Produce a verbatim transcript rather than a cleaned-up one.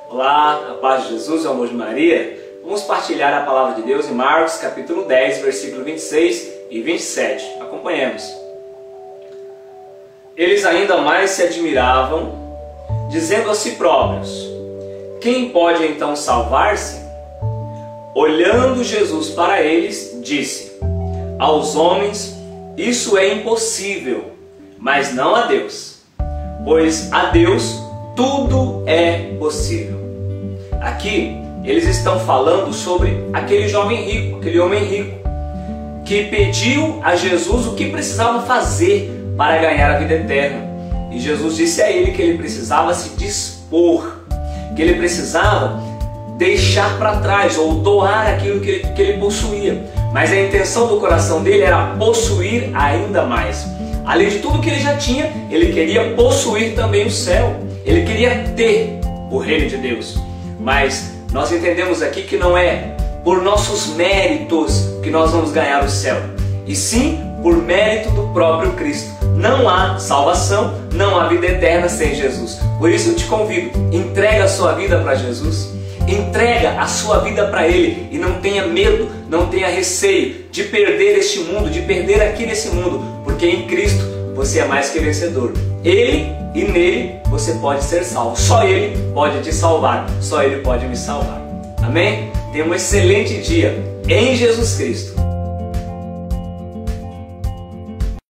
Olá, a paz de Jesus e o amor de Maria. Vamos partilhar a palavra de Deus em Marcos capítulo dez, versículo vinte e seis e vinte e sete. Acompanhemos. Eles ainda mais se admiravam, dizendo a si próprios: quem pode então salvar-se? Olhando Jesus para eles, disse: aos homens isso é impossível, mas não a Deus, pois a Deus tudo é possível. Aqui eles estão falando sobre aquele jovem rico, aquele homem rico, que pediu a Jesus o que precisava fazer para ganhar a vida eterna. E Jesus disse a ele que ele precisava se dispor, que ele precisava deixar para trás ou doar aquilo que ele, que ele possuía. Mas a intenção do coração dele era possuir ainda mais. Além de tudo que ele já tinha, ele queria possuir também o céu. Ele queria ter o reino de Deus. Mas nós entendemos aqui que não é por nossos méritos que nós vamos ganhar o céu, e sim por mérito do próprio Cristo. Não há salvação, não há vida eterna sem Jesus. Por isso eu te convido, entrega a sua vida para Jesus. Entrega a sua vida para Ele e não tenha medo, não tenha receio de perder este mundo, de perder aqui nesse mundo, porque em Cristo você é mais que vencedor. Ele e nele você pode ser salvo. Só Ele pode te salvar, só Ele pode me salvar. Amém? Tenha um excelente dia em Jesus Cristo.